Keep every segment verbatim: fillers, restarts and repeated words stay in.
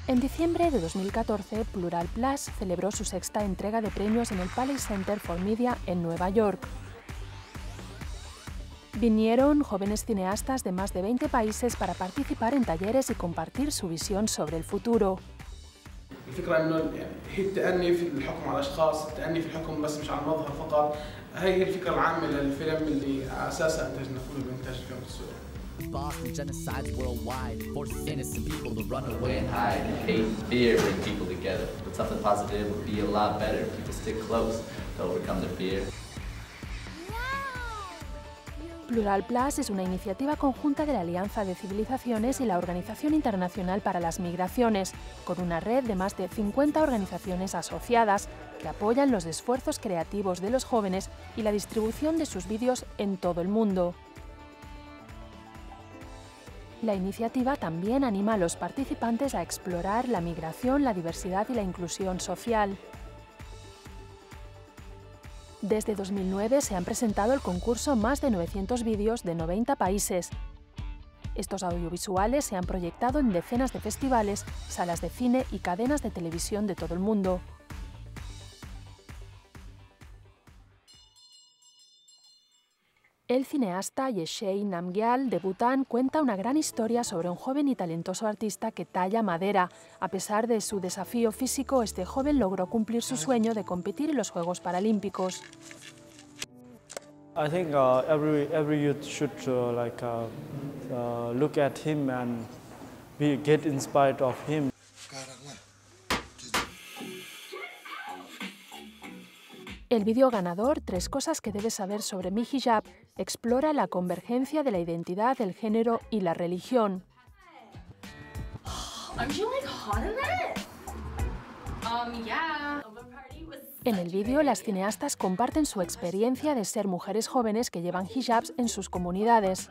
En diciembre de dos mil catorce, Plural Plus celebró su sexta entrega de premios en el Paley Center for Media en Nueva York. Vinieron jóvenes cineastas de más de veinte países para participar en talleres y compartir su visión sobre el futuro. الفكرة إنه يعني هي التأني في الحكم على الأشخاص، التأني في الحكم بس مش على المظهر فقط، هي الفكرة العامة للفيلم اللي على أساسها أنتجنا كله بإنتاج الفيلم السوري. Boston genocides worldwide, forces innocent people to run away and hide. Hate, fear bring people together, but something positive would be a lot better if people stick close to overcome their fear. Plural Plus es una iniciativa conjunta de la Alianza de Civilizaciones y la Organización Internacional para las Migraciones, con una red de más de cincuenta organizaciones asociadas que apoyan los esfuerzos creativos de los jóvenes y la distribución de sus vídeos en todo el mundo. La iniciativa también anima a los participantes a explorar la migración, la diversidad y la inclusión social. Desde dos mil nueve se han presentado al concurso más de novecientos vídeos de noventa países. Estos audiovisuales se han proyectado en decenas de festivales, salas de cine y cadenas de televisión de todo el mundo. El cineasta Yeshai Namgyal de Bután cuenta una gran historia sobre un joven y talentoso artista que talla madera. A pesar de su desafío físico, este joven logró cumplir su sueño de competir en los Juegos Paralímpicos. I think uh, every every youth should uh, like uh, uh, look at him and be get inspired of him. El vídeo ganador, Tres cosas que debes saber sobre mi hijab, explora la convergencia de la identidad, el género y la religión. En el vídeo, las cineastas comparten su experiencia de ser mujeres jóvenes que llevan hijabs en sus comunidades.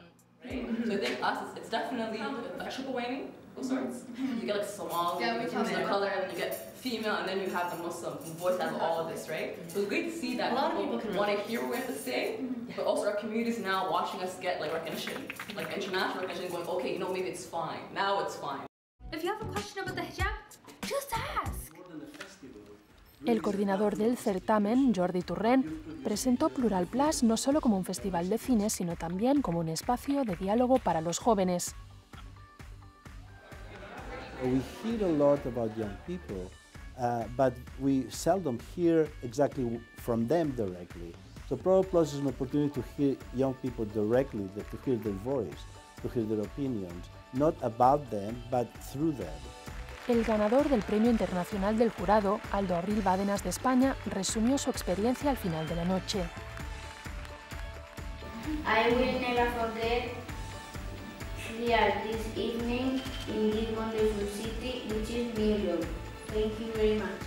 Female, and then you have the Muslim voice as all of this, right? So it's great to see that a lot of people want to hear what we have to say, but also our communities now watching us get like recognition, like international recognition, going, okay, you know, maybe it's fine. Now it's fine. If you have a question about the hijab, just ask. El coordinador del certamen, Jordi Turren, presentó Plural Plus no solo como un festival de cine, sino también como un espacio de diálogo para los jóvenes. We hear a lot about young people. Uh, but we seldom hear exactly from them directly. So Plural Plus is an opportunity to hear young people directly, to hear their voice, to hear their opinions, not about them, but through them. El ganador del Premio Internacional del Jurado, Aldo Abril Bádenas de España, resumió su experiencia al final de la noche. I will never forget here this evening in this wonderful city, which is New York. Thank you very much.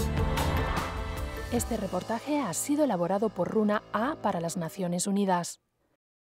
Este reportaje ha sido elaborado por Runa A para las Naciones Unidas.